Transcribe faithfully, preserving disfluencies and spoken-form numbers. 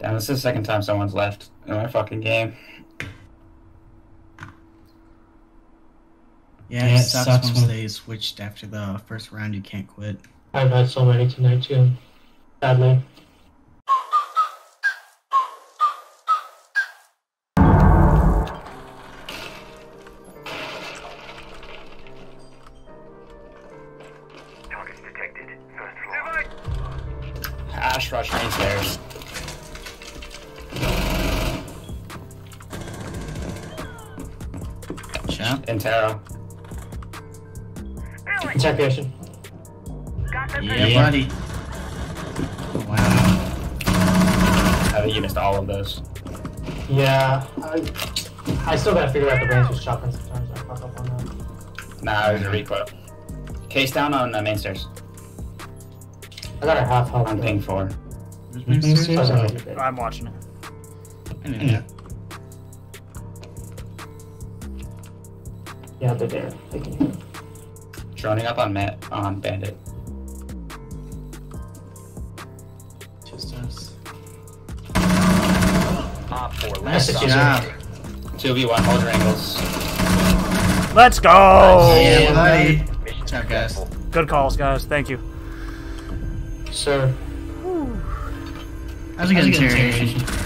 Damn, this is the second time someone's left in my fucking game. Yeah, Yeah, it it sucks, sucks once when- they switched after the first round. You can't quit. I've had so many tonight too, sadly. Targets detected. First floor. Ash rush main stairs. Shot. Intero. Billy, Interrogation. got the Yeah, visual. buddy. Wow. I think you missed all of those. Yeah, I, I still gotta figure out the range with shotgun sometimes. I fuck up on that. Nah, it was a recoil. Case down on the main stairs. I got a half health. On ping four. So I was gonna do it. I'm watching it. Yeah. Yeah, they're there. They can hear. Droning up on Matt on Bandit. Just us. Op four Nice last to op. see you. Yeah. two v one, hold your angles. Let's go! Yeah, buddy. Mission What's up, guys? successful. Good calls, guys. Thank you. Sir. That was a good interrogation.